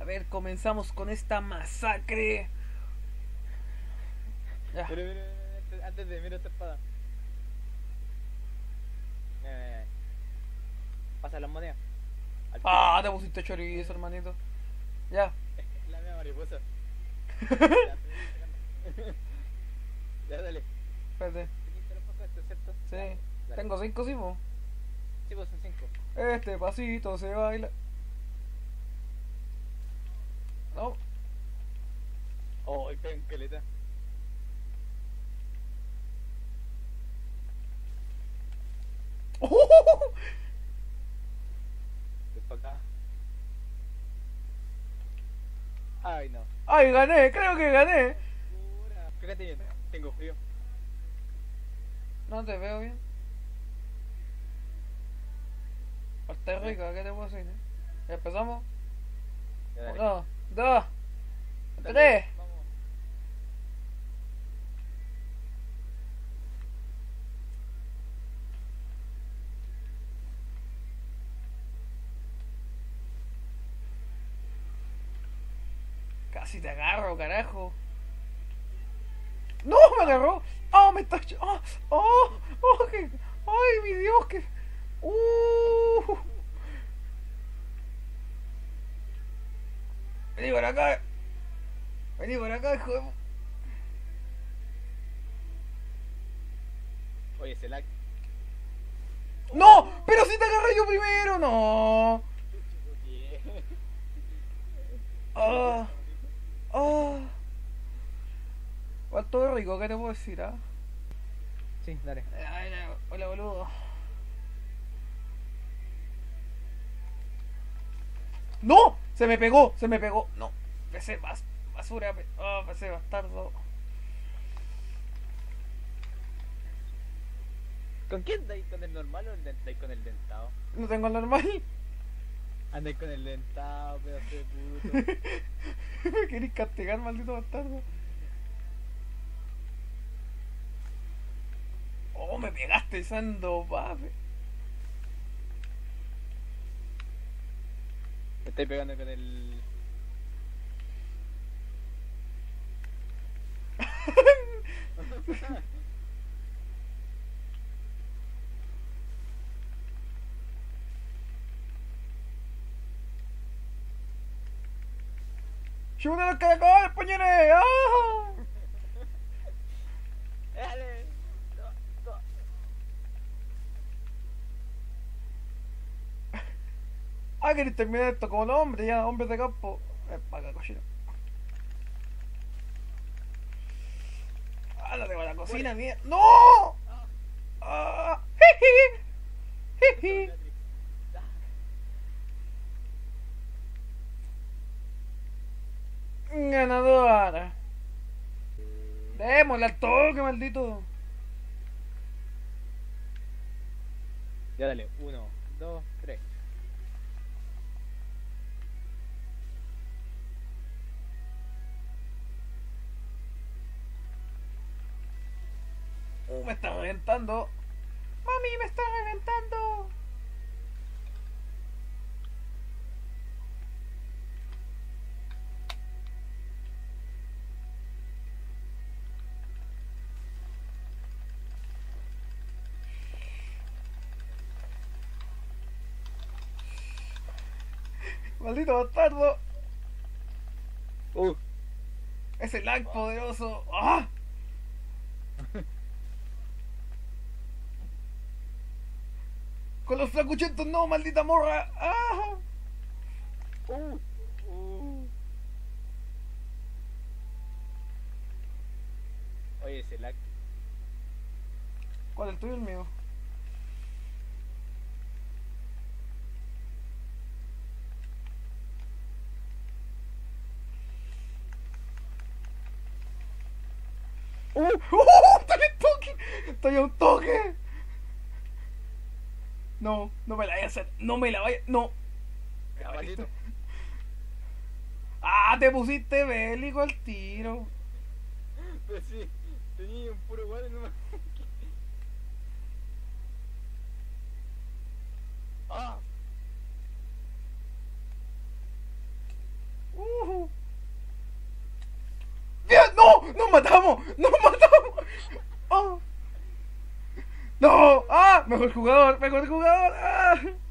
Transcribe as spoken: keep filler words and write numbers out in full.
ver, comenzamos con esta masacre. Ya. Mira, mira, mira, antes- antes de mira esta espada. Mira, mira, mira. Pasa las monedas. Al tiro. Ah, te pusiste chorizo, hermanito. Ya. La mía mariposa. Ya, estoy sacando. Ya, dale. Espérate. ¿Tenéis que los pocos estos, cierto? Sí. Ya, dale. Tengo cinco, sí, po. Sí, pues son cinco. Este pasito se baila. No. Oh, y pegan caleta. Después acá. Ay, no. Ay, gané, creo que gané. Pura. Fíjate bien, tengo frío. No te veo bien. Está rica, ¿qué te puedo decir? ¿Ya empezamos? Ya, dale. Uno, dos, Dale, tres. Vamos. Casi te agarro, carajo. ¡No! ¡Me agarró! ¡Oh, me está... ch- ¡Oh! ¡Oh! ¡Oh! qué- ¡Ay, mi Dios! ¡Que... ¡Uh! Vení por acá. Vení por acá, hijo de... Oye, ese lag. ¡No! ¡Pero si te agarré yo primero! ¡No! ¿Qué? ¡Ah! ¡Ah! ¿Cuánto rico? ¿Qué te puedo decir, ah? Sí, dale. Ay, ay, hola, boludo. ¡No! Se me pegó, se me pegó. No. Pese bas basura. Pe oh, pese bastardo. ¿Con quién andáis? ¿Con el normal o andáis con el dentado? No tengo el normal. Andáis con el dentado, pedazo de puto. Me querés castigar, maldito bastardo. Oh, me pegaste, Sando, papi. Me estáis pegando con el. ¡Chuta los caracoles, pañones! ¡Ah! ¡Dale! No, no. Ah, querés terminar esto como los hombres, ya, hombres de campo. Ven para acá, cochino. Ah, no tengo la cocina, mierda. ¡No! Ah, jiji, jiji. Ganadora. Démosle al toque, maldito. Ya dale, uno, dos, tres. Uh, me está reventando. Mami, me está reventando. Maldito bastardo. Uh, Ese lag poderoso. ¡Ah! Con los flacuchentos no, maldita morra. ¡Ah! uh, uh. Oye, ese lag. ¿Cuál es el tuyo o el mío? ¡Uh! ¡Uh! ¡Estoy a un toque! ¡Estoy a un toque! No, no me la vaya a hacer. No me la vaya. No. Ya, maldito. Ah, te pusiste bélico al tiro. Pues sí, tenía un puro guante nomás. ¡Ah! Uh. ¡No! ¡Ah! Mejor jugador, mejor jugador. ¡Ah!